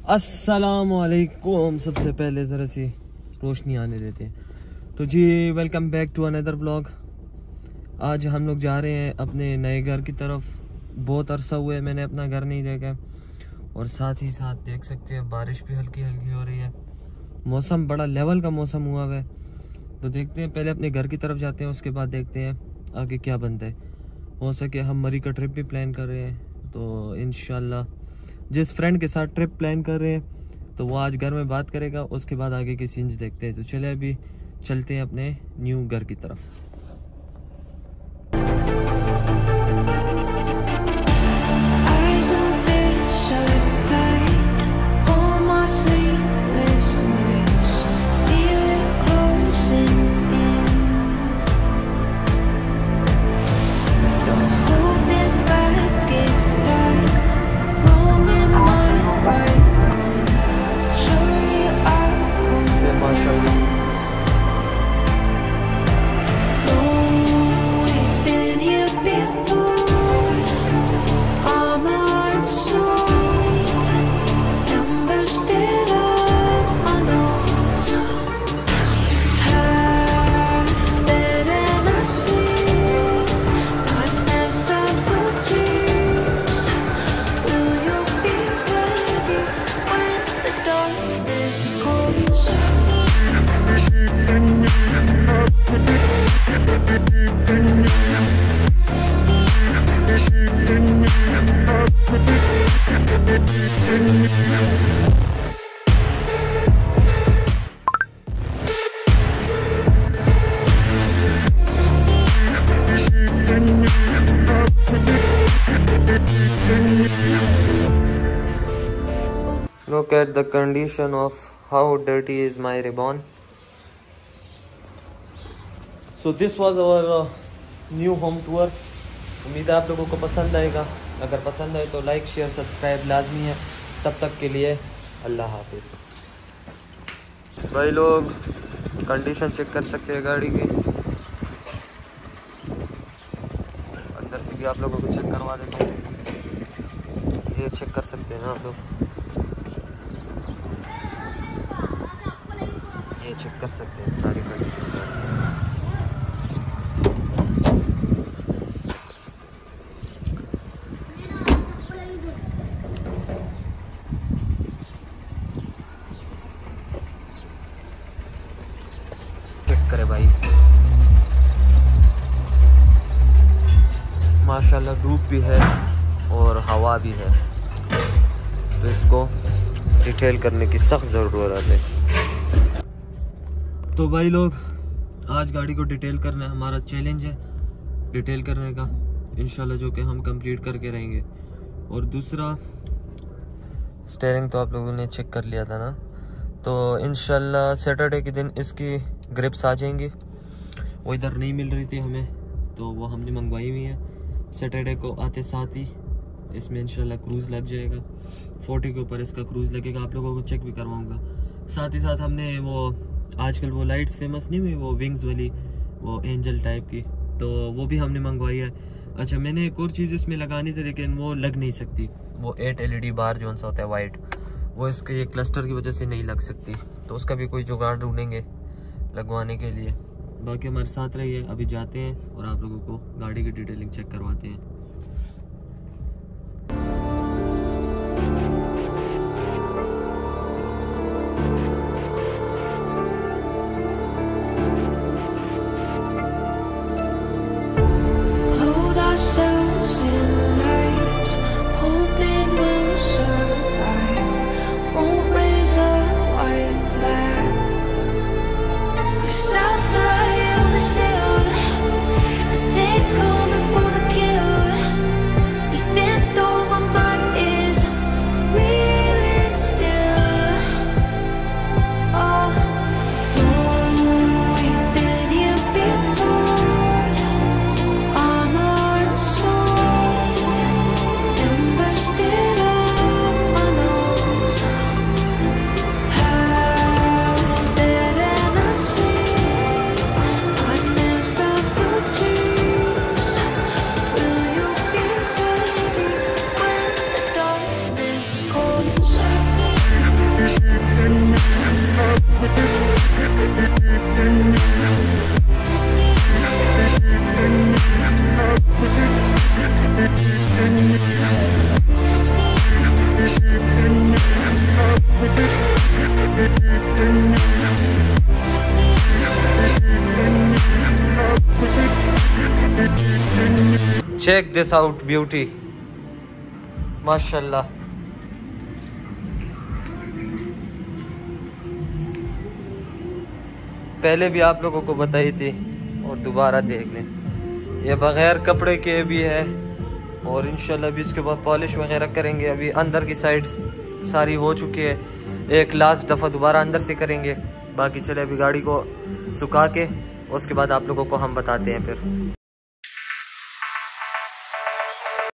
अस्सलामुअलैकुम। सबसे पहले ज़रा सी रोशनी आने देते हैं। तो जी welcome back to another blog. आज हम लोग जा रहे हैं अपने नए घर की तरफ। बहुत अरसा हुआ है मैंने अपना घर नहीं देखा, और साथ ही साथ देख सकते हैं बारिश भी हल्की हल्की हो रही है। मौसम बड़ा लेवल का मौसम हुआ है। तो देखते हैं, पहले अपने घर की तरफ जाते हैं, उसके बाद देखते हैं आगे क्या बनता है। हो सके हम मरी का ट्रिप भी प्लान कर रहे हैं, तो इंशाल्लाह जिस फ्रेंड के साथ ट्रिप प्लान कर रहे हैं तो वो आज घर में बात करेगा, उसके बाद आगे की सीन्स देखते हैं। तो चले अभी चलते हैं अपने न्यू घर की तरफ। Look at the condition of how dirty is my ribbon. So this was our new home tour. उम्मीद है आप लोगों को पसंद आएगा। अगर पसंद आए तो लाइक शेयर सब्सक्राइब लाजमी है। तब तक के लिए अल्लाह हाफिज़। भाई लोग कंडीशन चेक कर सकते हैं गाड़ी की, अंदर से भी आप लोगों को चेक करवा देता हूँ। ये चेक कर सकते हैं ना आप लोग, ये चेक कर सकते हैं सारी कंडीशन। चेक करे भाई, माशाल्लाह धूप भी है और हवा भी है, तो इसको डिटेल करने की सख्त ज़रूरत है। तो भाई लोग आज गाड़ी को डिटेल करना हमारा चैलेंज है, डिटेल करने का इंशाल्लाह, जो कि हम कंप्लीट करके रहेंगे। और दूसरा स्टीयरिंग तो आप लोगों ने चेक कर लिया था ना, तो इंशाल्लाह सैटरडे के दिन इसकी ग्रिप्स आ जाएंगी। वो इधर नहीं मिल रही थी हमें, तो वो हमने मंगवाई हुई है। सैटरडे को आते साथ ही इसमें इंशाल्लाह क्रूज़ लग जाएगा। 40 के ऊपर इसका क्रूज़ लगेगा, आप लोगों को चेक भी करवाऊँगा। साथ ही साथ हमने वो आजकल वो लाइट्स फेमस नहीं हुई, वो विंग्स वाली, वो एंजल टाइप की, तो वो भी हमने मंगवाई है। अच्छा, मैंने एक और चीज़ इसमें लगानी थी लेकिन वो लग नहीं सकती। वो 8 LED बार जो सा होता है वाइट, वो इसके ये क्लस्टर की वजह से नहीं लग सकती, तो उसका भी कोई जुगाड़ ढूंढेंगे लगवाने के लिए। बाकी हमारे साथ रहिए, अभी जाते हैं और आप लोगों को गाड़ी की डिटेलिंग चेक करवाते हैं। चेक दिस आउट ब्यूटी, माशाल्लाह। पहले भी आप लोगों को बताई थी और दोबारा देख लें, ये बगैर कपड़े के भी है और इंशाल्लाह भी इसके बाद पॉलिश वगैरह करेंगे। अभी अंदर की साइड सारी हो चुकी है, एक लास्ट दफ़ा दोबारा अंदर से करेंगे। बाकी चले अभी गाड़ी को सुखा के उसके बाद आप लोगों को हम बताते हैं फिर।